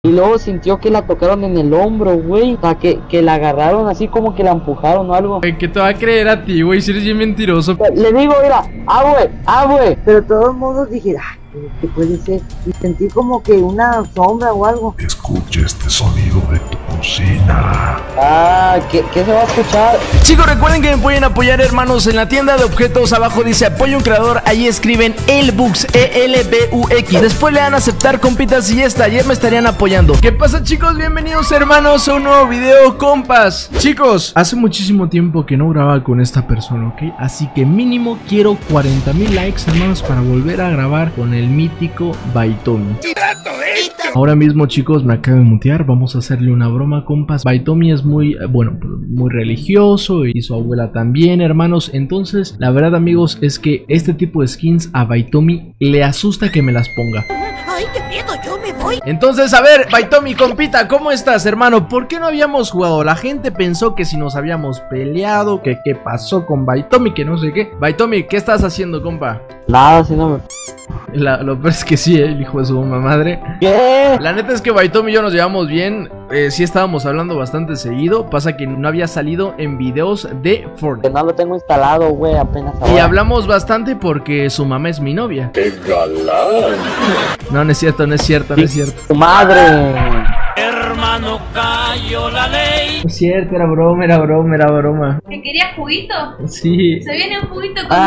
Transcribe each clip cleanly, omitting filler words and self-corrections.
Y luego sintió que la tocaron en el hombro, güey. O sea, que la agarraron así como que la empujaron o algo. ¿Qué te va a creer a ti, güey? Si eres bien mentiroso. Le digo, mira, güey. Pero de todos modos dije, ¿qué puede ser? Y sentí como que una sombra o algo. Escucha este sonido de tu cocina. ¿Qué se va a escuchar? Chicos, recuerden que me pueden apoyar, hermanos, en la tienda de objetos. Abajo dice apoyo a un creador. Ahí escriben Elbux, ELBUX. Después le dan a aceptar, compitas, y ya me estarían apoyando. ¿Qué pasa, chicos? Bienvenidos, hermanos, a un nuevo video, compas. Chicos, hace muchísimo tiempo que no grababa con esta persona, ¿ok? Así que mínimo quiero 40,000 likes, hermanos, para volver a grabar con el mítico Baitomi. Ahora mismo, chicos, me acabo de mutear. Vamos a hacerle una broma, compas. Baitomi es muy, bueno, muy religioso, y su abuela también, hermanos. Entonces, la verdad, amigos, es que este tipo de skins a Baitomi le asusta que me las ponga. ¡Ay, qué miedo! ¡Yo me voy! Entonces, a ver, Baitomi, compita, ¿cómo estás, hermano? ¿Por qué no habíamos jugado? La gente pensó que si nos habíamos peleado, que qué pasó con Baitomi, que no sé qué. Baitomi, ¿qué estás haciendo, compa? Nada, si no me... Lo peor es que sí, el hijo de su mamá madre. ¿Qué? La neta es que Baitomi y yo nos llevamos bien. Sí estábamos hablando bastante seguido. Pasa que no había salido en videos de Fortnite. Que no lo tengo instalado, güey, apenas ahora. Y hablamos bastante porque su mamá es mi novia. ¡Qué galán! No, no es cierto, no es cierto, no es cierto. ¡Tu madre! Hermano, cayó la ley. No es cierto, era broma, era broma, era broma. ¿Te querías juguito? Sí. Se viene un juguito con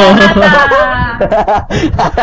Ah.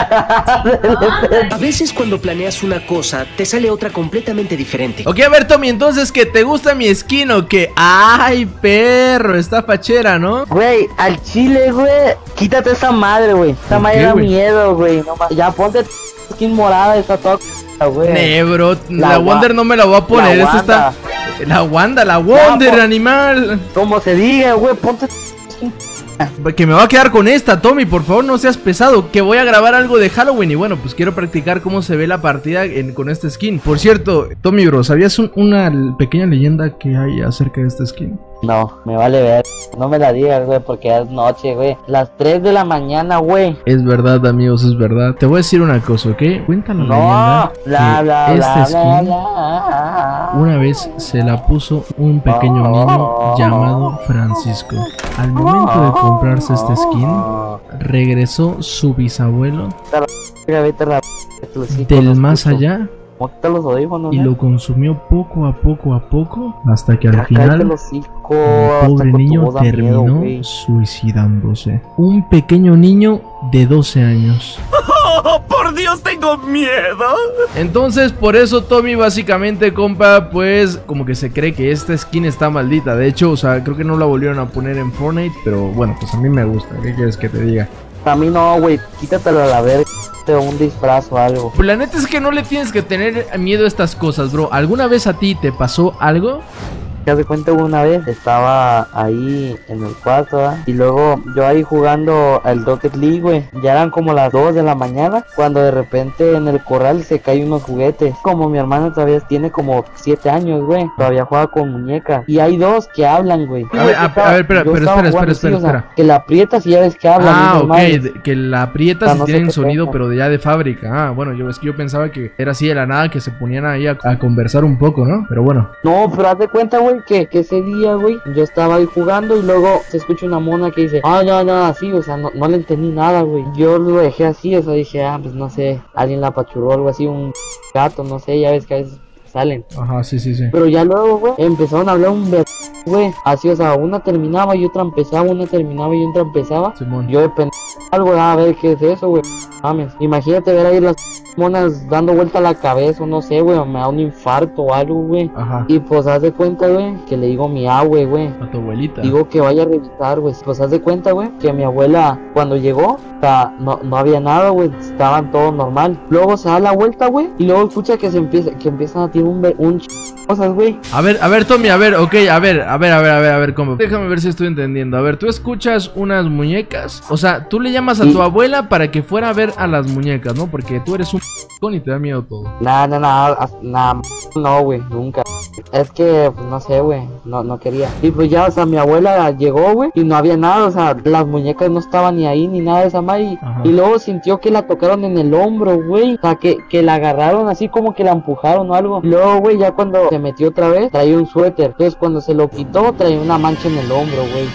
serenata. A veces cuando planeas una cosa, te sale otra completamente diferente. Ok, a ver, Tommy, entonces, ¿que te gusta mi skin o qué? ¡Ay, perro! Está fachera, ¿no? Güey, al chile, güey, quítate esa madre, güey. Esa ¿Por madre qué, da güey? miedo, güey. No, ya ponte skin morada, esa toca, güey. Bro, la Wonder no me la voy a poner. la Esta está. La Wanda, la Wonder, por- animal. Como se diga, güey, ponte skin. Que me va a quedar con esta, Tommy, por favor, no seas pesado. Que voy a grabar algo de Halloween y bueno, pues quiero practicar cómo se ve la partida con este skin. Por cierto, Tommy, bro, ¿sabías una pequeña leyenda que hay acerca de este skin? No, me vale ver. No me la digas, güey, porque ya es noche, güey. Las 3 de la mañana, güey. Es verdad, amigos, es verdad. Te voy a decir una cosa, ¿ok? Cuenta la No, leyenda que este skin bla. una vez se la puso un pequeño niño llamado Francisco. Al momento de comprarse este skin, regresó su bisabuelo Vete a la... del más allá Móquete los audífonos, y lo consumió poco a poco hasta que al cállate final el hocico, el hasta pobre con tu niño voz da miedo, terminó güey. suicidándose. Un pequeño niño de 12 años. ¡Oh, por Dios, tengo miedo! Entonces, por eso Tommy, básicamente, compa, pues como que se cree que esta skin está maldita. De hecho, o sea, creo que no la volvieron a poner en Fortnite, pero bueno, pues a mí me gusta. ¿Qué quieres que te diga? A mí no, güey, quítatelo a la verga, un disfraz o algo. Pues la neta es que no le tienes que tener miedo a estas cosas, bro. ¿Alguna vez a ti te pasó algo? Ya se cuenta, una vez estaba ahí en el cuarto, ¿verdad? Y luego yo ahí jugando al Rocket League, güey. Ya eran como las 2 de la mañana cuando de repente en el corral se caen unos juguetes. Como mi hermana todavía tiene como 7 años, güey. Todavía juega con muñecas. Y hay dos que hablan, güey. A ver, pero espera. Que la aprietas y ya ves que hablan. Ah, es ok, normal. que la aprietas y No sé tienen qué sonido, pasa. pero ya de fábrica. Ah, bueno, es que yo pensaba que era así de la nada, que se ponían ahí a conversar un poco, ¿no? Pero bueno. No, pero haz de cuenta, güey, que ese día, güey, yo estaba ahí jugando y luego se escucha una mona que dice, no, así, o sea, no le entendí nada, güey. Yo lo dejé así, o sea, dije, pues no sé, alguien la apachurró, algo así, un gato, no sé, ya ves que a veces salen. Ajá, sí. Pero ya luego, güey, empezaron a hablar güey, así, o sea, una terminaba y otra empezaba, una terminaba y otra empezaba. Simón. Yo de algo, a ver qué es eso, güey. Mames, imagínate ver ahí las monas dando vuelta a la cabeza, o no sé, güey, me da un infarto o algo, güey. Ajá. Y pues haz de cuenta, güey, que le digo miau, güey. A tu abuelita. Digo que vaya a revisar, güey. Pues haz de cuenta, güey, que mi abuela cuando llegó, o sea, no había nada, güey. Estaban todo normal. Luego se da la vuelta, güey, y luego escucha que empiezan a tirar cosas, güey. A ver, Tommy, a ver, ok, a ver, ¿cómo? Déjame ver si estoy entendiendo. A ver, tú escuchas unas muñecas. O sea, tú le llamas a tu abuela para que fuera a ver a las muñecas, ¿no? Porque tú eres un y te da miedo todo. No, güey, nunca. Es que, pues, no sé, güey, no quería. Y pues ya, o sea, mi abuela llegó, güey, y no había nada, o sea, las muñecas no estaban ni ahí, ni nada de esa madre. Y luego sintió que la tocaron en el hombro, güey. O sea, que la agarraron así como que la empujaron o algo. Y luego, güey, ya cuando se metió otra vez, traía un suéter. Entonces, cuando se lo quitó, traía una mancha en el hombro, güey.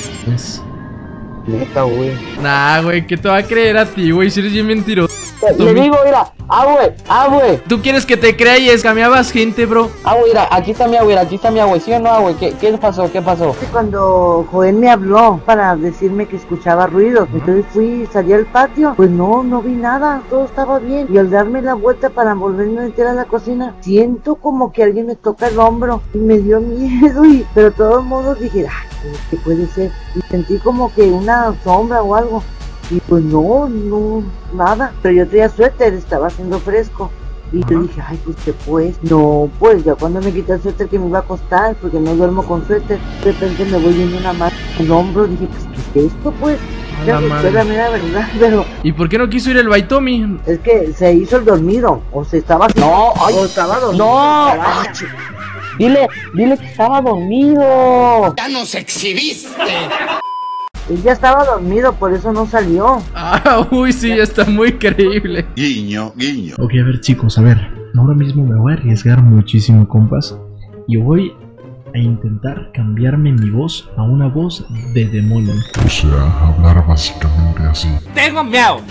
Neta, güey. Nah, güey, ¿qué te va a creer a ti, güey? Si eres bien mentiroso. Le digo, mira, güey. ¿Tú quieres que te crea y escameabas gente, bro? Güey, mira, aquí está mi abuela, güey, ¿sí o no, güey? ¿Qué pasó? ¿Qué pasó? Cuando Joel me habló para decirme que escuchaba ruidos, entonces salí al patio, pues no vi nada, todo estaba bien. Y al darme la vuelta para volverme a meter a la cocina, siento como que alguien me toca el hombro y me dio miedo, pero de todos modos dije, ¿qué puede ser? Y sentí como que una sombra o algo. Y pues no, nada. Pero yo traía suéter, estaba haciendo fresco. Y yo dije, no, pues ya cuando me quité el suéter que me iba a acostar, porque no duermo con suéter, de repente me voy viendo una mano en el hombro, dije, pues, ¿qué es esto, pues? Ya fue la mera verdad, pero... ¿Y por qué no quiso ir el Baitomi? Es que se hizo el dormido, o se estaba... o estaba dormido. Dile que estaba dormido. ¡Ya nos exhibiste! Él ya estaba dormido, por eso no salió. Uy, sí, ya está muy creíble. Guiño. Ok, a ver, chicos, a ver. Ahora mismo me voy a arriesgar muchísimo, compas. Y voy a intentar cambiarme mi voz a una voz de demonio. O sea, hablar básicamente así. ¡Tengo miedo!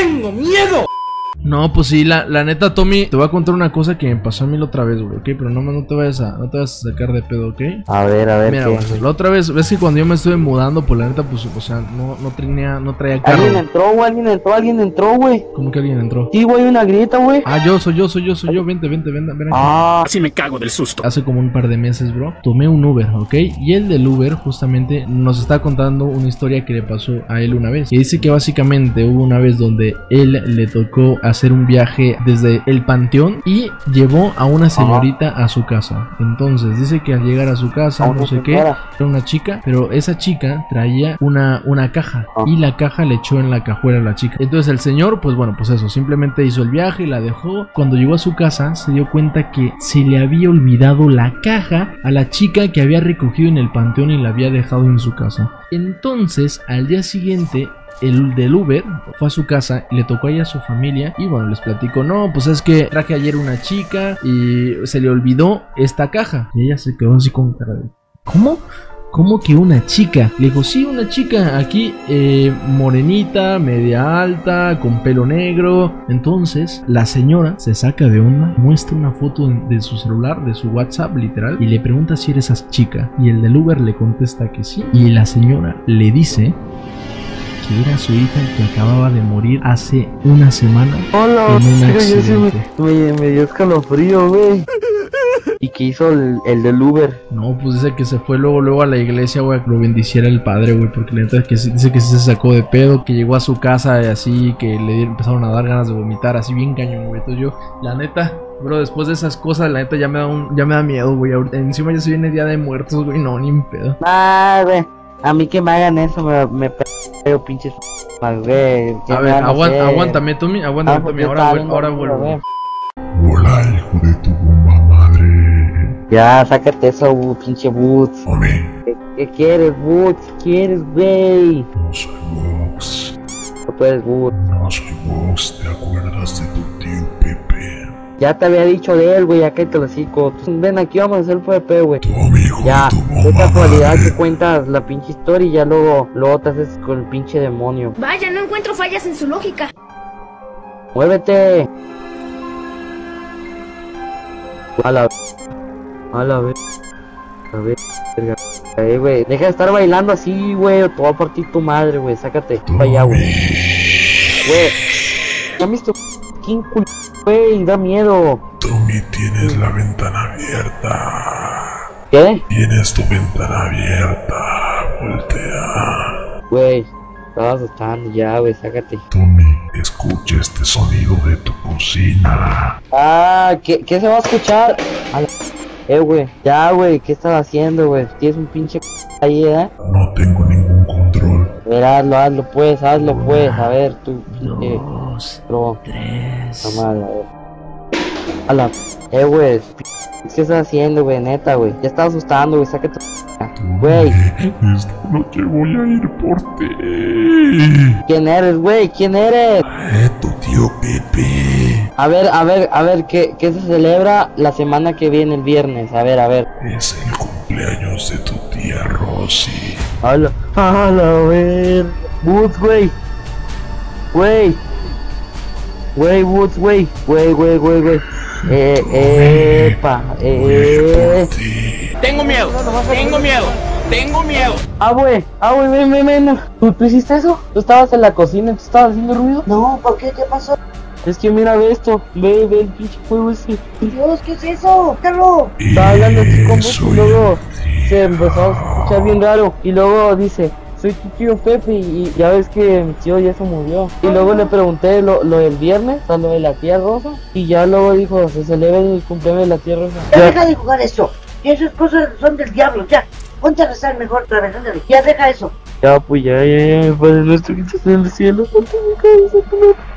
No, pues sí, la neta, Tommy, te voy a contar una cosa que me pasó a mí la otra vez, güey, ¿ok? Pero no te vayas a sacar de pedo, ¿ok? A ver, mira, ¿qué? Güey, la otra vez, ves que cuando yo me estuve mudando, pues la neta, pues, o sea, no traía carro. Alguien entró, güey. ¿Cómo que alguien entró? Sí, güey, una grita, güey. Soy yo, vente aquí. Así me cago del susto. Hace como un par de meses, bro, tomé un Uber, ¿ok? Y el del Uber justamente nos está contando una historia que le pasó a él una vez. Y dice que básicamente hubo una vez donde él le tocó hacer un viaje desde el panteón y llevó a una señorita a su casa. Entonces dice que al llegar a su casa, no sé qué, era una chica, pero esa chica traía una caja y la caja le echó en la cajuela a la chica. Entonces el señor, pues bueno, pues eso, simplemente hizo el viaje y la dejó. Cuando llegó a su casa se dio cuenta que se le había olvidado la caja a la chica que había recogido en el panteón y la había dejado en su casa. Entonces al día siguiente el del Uber fue a su casa y le tocó a ella a su familia y bueno, les platico, no, pues es que traje ayer una chica y se le olvidó esta caja. Y ella se quedó así con cara de, ¿cómo? ¿Cómo que una chica? Le digo, sí, una chica aquí, morenita, media alta, con pelo negro. Entonces la señora se saca de onda, muestra una foto de su celular, de su WhatsApp literal, y le pregunta si era esa chica. Y el del Uber le contesta que sí. Y la señora le dice que era su hija que acababa de morir hace una semana en un accidente. Me dio escalofrío, güey. ¿Y qué hizo el del Uber? No, pues dice que se fue luego a la iglesia, güey, que lo bendiciera el padre, güey, porque la neta es que dice que se sacó de pedo, que llegó a su casa y así, que empezaron a dar ganas de vomitar, así bien cañón, güey. Entonces yo, la neta, bro, después de esas cosas, la neta ya me da miedo, güey. Encima ya se viene Día de Muertos, güey, no, ni un pedo. Güey, a mí que me hagan eso, me pego pinches güey. A ver, aguántame, Tommy, ahora vuelvo. Hola, hijo de tu bomba madre. Ya, sácate eso, pinche Boots. Tommy, ¿Qué quieres, Boots? ¿Qué quieres, güey? no soy Vox. No puedes, Boots. No soy Vox, ¿te acuerdas de tu tío Pepe? Ya te había dicho de él, güey, ya que te lo cico. Ven aquí, vamos a hacer FP, güey. Tommy, hijo Ya, de tu qué bomba casualidad madre. que cuentas la pinche historia y ya luego te haces con el pinche demonio. Vaya, no encuentro fallas en su lógica. ¡Muévete! A la vez. Güey, deja de estar bailando así, güey, o te voy a partir tu madre, güey, sácate, para allá, güey. Güey, ¿ya has visto? ¿Quién güey? Da miedo. Tommy, tienes la ventana abierta. ¿Qué? Tienes tu ventana abierta. Voltea. Güey, estaba asustando ya, güey, sácate. Tommy, escucha este sonido de tu cocina. ¿Qué se va a escuchar? Güey, ya, güey, ¿qué estás haciendo, güey? Tienes un pinche ahí, No tengo ningún control. A ver, hazlo, pues, a ver, tú, 2, bro, 3. está mal, a ver. A la güey. ¿Qué estás haciendo, güey? Neta, güey. Ya estás asustando, güey. Saca tu güey. Esta noche voy a ir por ti. ¿Quién eres, güey? ¿Quién eres? Tu tío Pepe. A ver, ¿qué se celebra la semana que viene, el viernes? A ver. Es el cumpleaños de tu tía Rosy. A ver. Woods, güey. Woods, güey. Epa. Tengo miedo. Güey, ven. ¿Tú hiciste eso? ¿Tú estabas en la cocina y tú estabas haciendo ruido? No, ¿por qué? ¿Qué pasó? Es que mira, ve esto. Ve el pinche juego ese. Dios, ¿qué es eso? Carlos. Estaba hablando así con vos y Soy luego el se empezó a escuchar bien raro. Y luego dice, soy tu tío Pepe y ya ves que mi tío ya se murió. Y luego le pregunté lo del viernes, o sea, lo de la tía Rosa. Y ya luego dijo, se celebra el cumpleaños de la tía Rosa. Ya deja de jugar eso. Que esas cosas son del diablo, ya. Ponte a rezar mejor, trabajándole. Ya deja eso. Ya, pues ya, Padre nuestro que estás en el cielo, ponte mi cabeza,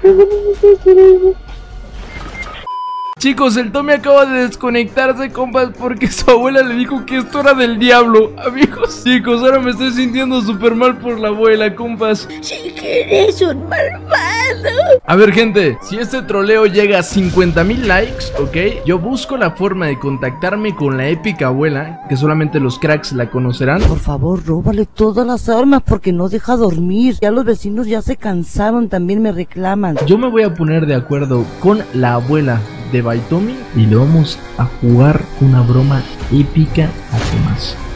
Chicos, el Tommy acaba de desconectarse, compas, porque su abuela le dijo que esto era del diablo. Amigos, chicos, ahora me estoy sintiendo súper mal por la abuela, compas. Sí que eres un malvado. A ver, gente, si este troleo llega a 50,000 likes, ¿ok? Yo busco la forma de contactarme con la épica abuela, que solamente los cracks la conocerán. Por favor, róbale todas las armas porque no deja dormir. Ya los vecinos ya se cansaron, también me reclaman. Yo me voy a poner de acuerdo con la abuela de Baitomi y le vamos a jugar una broma épica a Tomás.